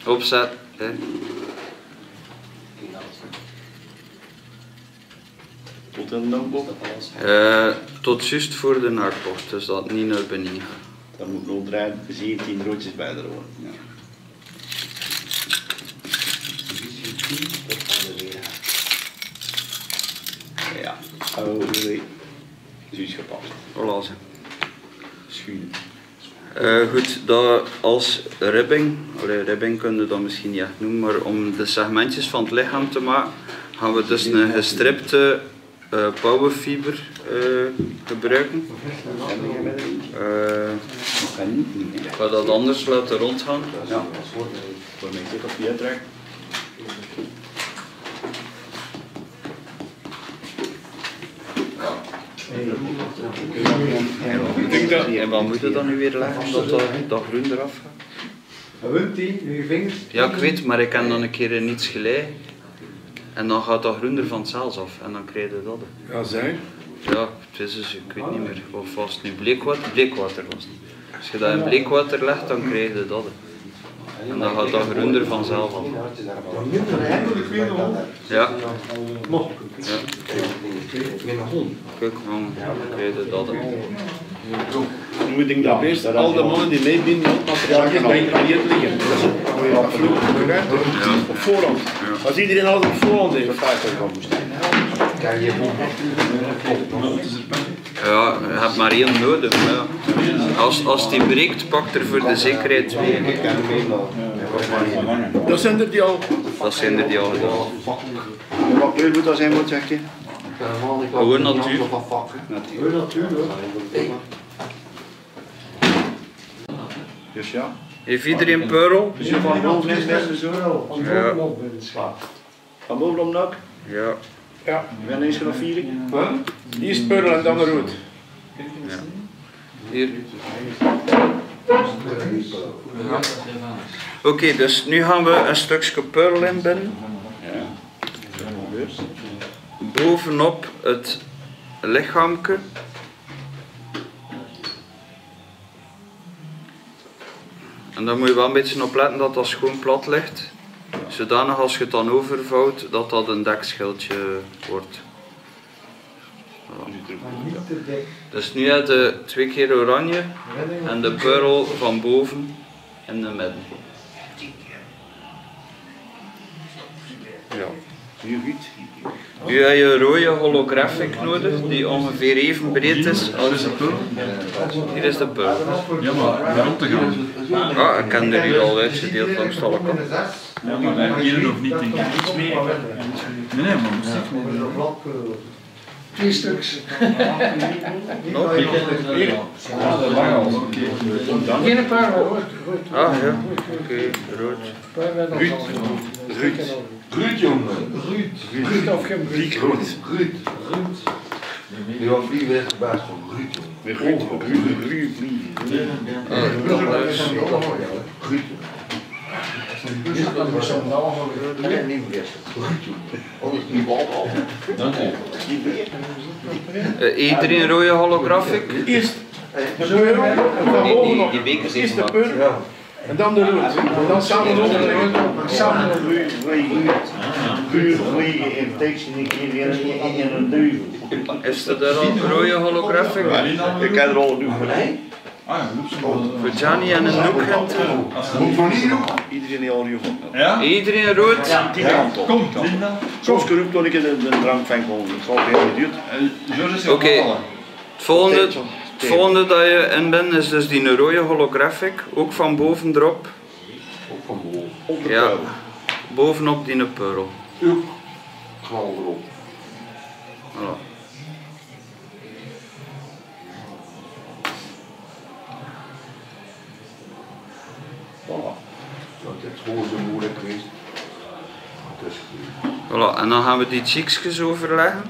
Opzet. Hè. Tot in de nachtbocht? Tot juist voor de nachtbocht, dus dat niet naar beneden gaat. Dan moet nog 17 roodjes bij er worden. Ja. Ja, oh nee. Juist gepast. Voilà. Ze. Schuin. Goed, dat als ribbing, ribbing kun je dat misschien niet echt noemen, maar om de segmentjes van het lichaam te maken, gaan we dus een gestripte powerfiber gebruiken. Ik ga dat anders laten rondgaan. Ja, voor mij zit op die uittrek. En wat moet je dan nu weer leggen, omdat dat groen eraf gaat? Wat wint die, in je vingers? Ja, ik weet, maar ik kan dan een keer in iets geleid. En dan gaat dat groen er van zelfs af en dan krijg je dat. Ja, zij. Ja, het is dus, ik weet niet meer. Of was het nu bleekwater? Bleekwater was het. Als je dat in bleekwater legt, dan krijg je dat. En dan gaat dat groen er vanzelf af. Ja. Ja. Kijk, dan krijg je dat. Dan moet ik dat eerst al de mannen die meebinden het materiaal bij hier liggen. Dat vloeit op voorhand. Als iedereen alles op voorhand heeft. Ja, je hebt maar één nodig. Ja. Als die breekt, pak er voor de zekerheid twee. Dat zijn er die al. Dat zijn er die al gedaan. En wat kleur moet dat zijn, wat zegt hij? Gewoon natuur. Gewoon natuur hoor. Dus ja. Heeft iedereen pearl? Dus je van boven is best zo. Ja. Van bovenop nak? Ja. Ja. Ik ben eens vanaf 4. Eerst pearl en dan de rood. Ja. Hier. Ja. Oké, dus nu gaan we een stukje pearl inbinden. Ja. Bovenop het lichaamke. En dan moet je wel een beetje opletten dat dat schoon plat ligt. Zodanig als je het dan overvouwt, dat dat een dekschildje wordt. Voilà. Dus nu heb je 2 keer oranje en de pearl van boven in de midden. Ja. Nu goed. Nu heb je een rode holographic nodig, die ongeveer even breed is als... Hier is de pearl. Ja, maar rond te gaan. Ah, ik heb er hier al uitgedeeld langs alle kanten. Ja, maar wij beginnen nog niet, denk ik. Iets meer. Nee, maar muziek meer. 2 stuks. Nog? Hier. Geen paar hoor. Ah ja, oké, rood. Ruud, jongen. Ruud of geen Ruud. Ruud. Die was vliegen echt baas van Ruud, jongen. Ruud vliegen. Ruud. Nee, niet vergeten. Ruud, jongen. Anders niet bal al. Dank u. Iedereen rode holographic? Eerst de pearl en dan bovenop. Die bekers Eerst de even pearl en dan de rood. En dan samen onderleggen. Samen. Ruud vliegen in teksten een keer in een duivel. Is er daar al rode holographic? Ik heb er al nu voor. Ah ja, Voor Gianni en een Noekent? Iedereen die al gevonden. Ja? Iedereen rood? Die kant op. Kom, Linda. Soms geroepen toen ik in de drank van kon. Het zal heel geduurd. George is Oké. Het volgende dat je in bent is dus die rode holographic, ook van boven erop. Ook van boven. Op de Ja, pearl. bovenop die pearl. Ook. Knal erop. Voilà. Voilà. Dat is gewoon zo moeilijk geweest. Dat is goed. Voilà. En dan gaan we die cheeksjes overleggen.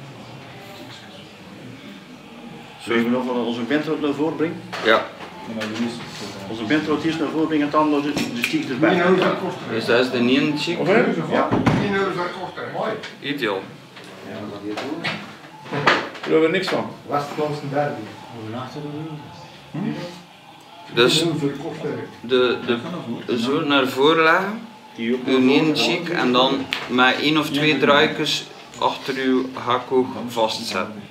Zullen we nog van onze bentroot naar voren brengen? Ja. Onze bentroot eerst naar voren brengen en dan de cheek erbij. Dus dat is de ene cheek. Of hè? Ja. Mooi. Ideaal. Daar hebben we niks van. Was het ons een derby? Dus zo naar voren leggen, uw ene cheek en dan met 1 of 2 draaikjes achter uw hakhoek vastzetten.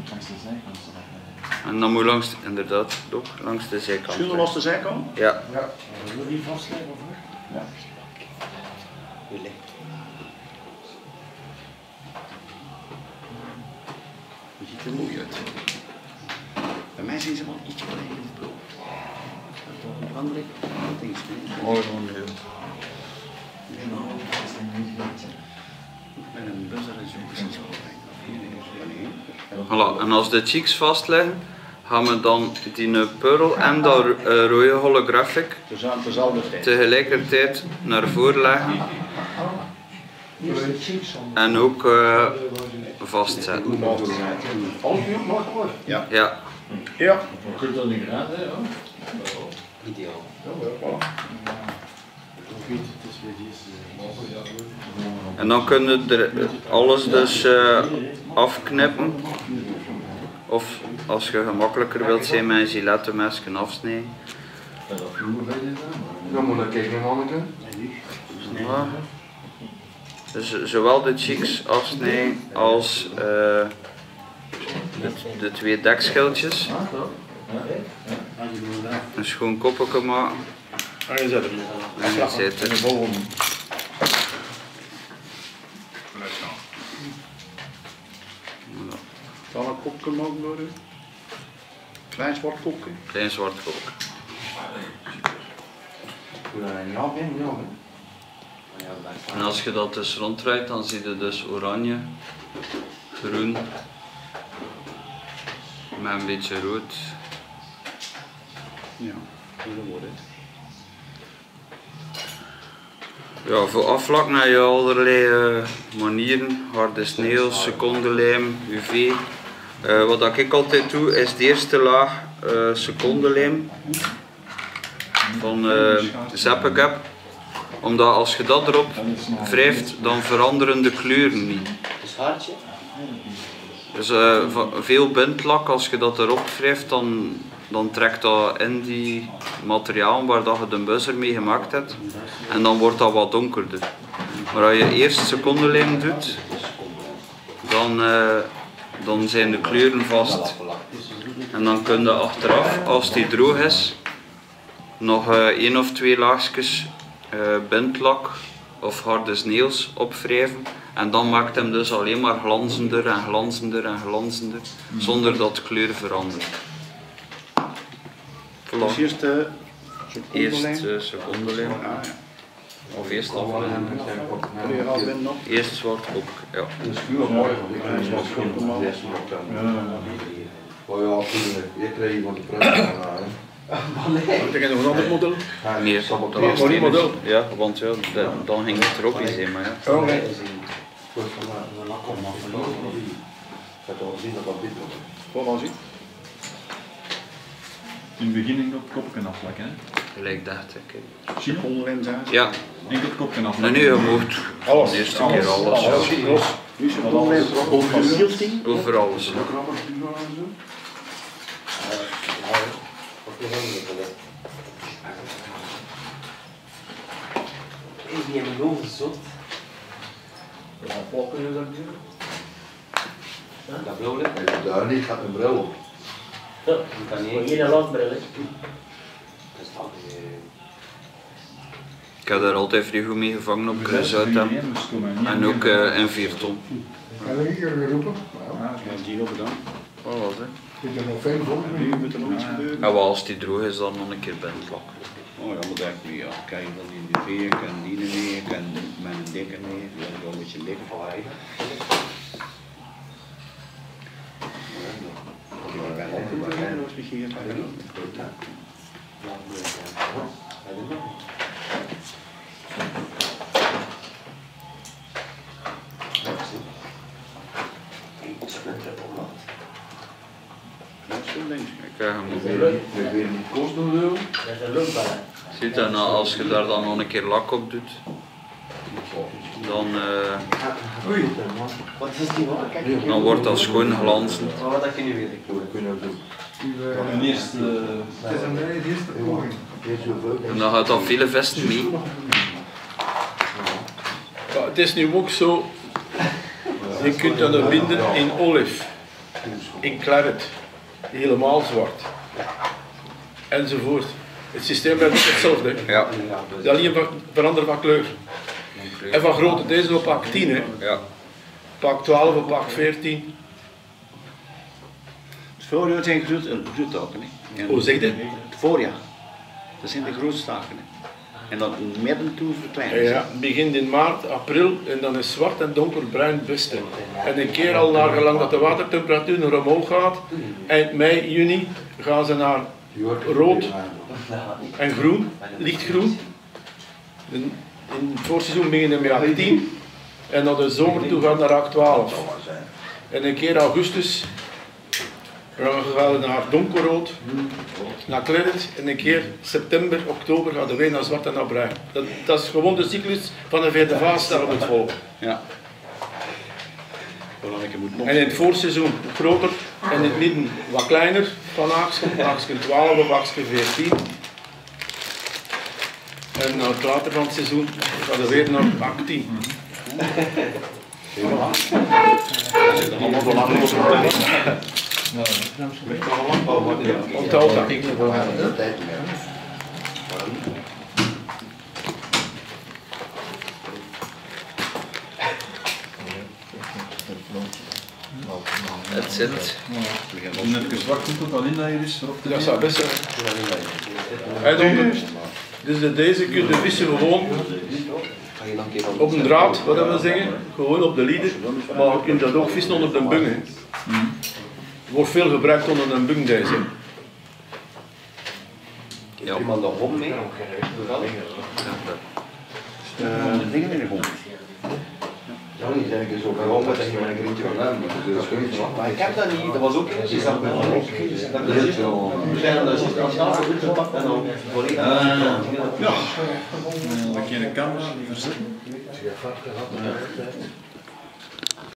En dan moet langs, inderdaad, ook langs de zijkant. Zullen we langs de zijkant? Ja. Wil je vastleggen of niet? Ja. Het ziet er mooi uit. Bij mij zijn ze wel ietsje kleiner in het brood. Een andere ding. Mooi gewoon heel. Met een buzzer is het precies wel fijn. Voilà. En als de cheeks vast liggen, gaan we dan die pearl en dat rode holographic Dezelfde tijd. tegelijkertijd naar voren leggen en ook vastzetten. Ja. Ja. Ja. Je kunt dat niet raden, hè? Ideaal. En dan kunnen we er alles dus afknippen. Of als je gemakkelijker wilt zijn met een gilettenmes afsnijden. Dan moet ik kijken, manneke. Ja. Dus zowel de cheeks afsnijden als de 2 dekschildjes. Een schoon koppeltje maken. En je zet hem. En je zet En de het. volgende. Zal een kopje mogen worden? Klein zwart kopje. Klein zwart koppeltje. En als je dat dus ronddraait, dan zie je dus oranje, groen, met een beetje rood. Ja, dat wordt het. Ja, voor afvlakken heb je allerlei manieren, harde sneeuw, secondenlijm, UV. Wat ik altijd doe is de eerste laag secondenlijm van Zeppegap. Omdat als je dat erop wrijft, dan veranderen de kleuren niet. Dus veel bindlak, als je dat erop wrijft, dan trekt dat in die materiaal waar dat je de buzzer mee gemaakt hebt. En dan wordt dat wat donkerder. Maar als je eerst secondenlijm doet, dan zijn de kleuren vast. En dan kun je achteraf, als die droog is, nog 1 of 2 laagjes bindlak of harde sneeuws opwrijven. En dan maakt hem dus alleen maar glanzender en glanzender en glanzender, zonder dat de kleur verandert. Dus Eerst secondenlijm. Of eerst afleggen. Eerst zwart op. Ja. Dat is veel mooi. Je kreeg van de prijs. Ik heb nog een ander model. Nee, dat was Mooi model. Ja, want ja, dan ging het erop zijn, maar ja. Oh nee. Voilà, zie. In het begin enkel het kopje aflekken, hè? Gelijk dacht ik. Secondenlens uit. Ja, Enkel het kopje en aflekken. nu je mocht Alles. de eerste keer alles. Nu secondenlens erop van 14. Over alles. Is die in mijn hoofd zot? Dat blauw hè? Daar niet, gaat een bril op. Ja, dat kan niet. Geen lasbril hè? Ik heb daar altijd vrij goed mee gevangen op Kruishouten. En ook in 4 ton. Heb je hier geroepen? Ja, die nog gedaan. Wat was het? Zit er nog veel voor? Nu moet er nog iets gebeuren. En wat als die droog is, dan nog een keer bindlak. Oh ja, maar denk ik, ja, kijk dan in de veer, ik kan die mee, ik kan met een dikke mee, ja, wel een beetje dikker van hij. Ik ben ook goed bij als we hier gaan. Ik krijg hem nog Ik weet niet kosten doen. Dat is een luchtbal hè? Ziet je, nou, als je daar dan nog een keer lak op doet, dan Wat is die hoor? Kijk. wordt dat schoon glanzend. Wat dat je nu weer? We kunnen doen. Mijn eerste... Het is een eerste poging. En dan gaat dan vele vesten mee. Ja, het is nu ook zo, je kunt dat er binden in olive, in claret, helemaal zwart, enzovoort. Het systeem blijft hetzelfde. Ja. Het is alleen veranderen van kleur. En van grootte, deze is op pak 10, hè. Ja. Pak 12 of pak 14. Het voorjaar zijn groettaken. Hoe zeg je? Het voorjaar. Dat zijn de grootste taken. En dan midden toe verdwijnen. Ja, het begint in maart, april en dan is zwart en donkerbruin het beste. En een keer al naar gelang dat de watertemperatuur naar omhoog gaat, eind mei, juni, gaan ze naar rood en groen, lichtgroen. In het voorseizoen beginnen we met 18 en naar de zomer toe gaat naar 12. En een keer augustus gaan we naar donkerrood, naar claret en een keer september, oktober gaan we weer naar zwart en naar bruin. Dat is gewoon de cyclus van de vierde fase dat we het volgen. Ja. En in het voorseizoen groter en in het midden wat kleiner van aksken 12 of aksken 14. En naar het later van het seizoen gaan we weer naar ak 10. Onthoud dat. Het zit. Toen heb ik zwart komt het al in dat je is erop te Dat zou best zijn. En dan, dus deze kun je vissen gewoon op een draad, wat dat wil zeggen, gewoon op de lieden, maar je kunt dat ook vissen onder de bung. Hè. Wordt veel gebruikt onder een bung deze. Ja. Iemand de hond mee? De dingen in de hond. Ja, die zijn ik zo waarom dat je mijn grietje van hem, dus dat is Maar ik heb dat niet, dat was ook in. dat is wel. Ja. Dan kun je een camera verzetten.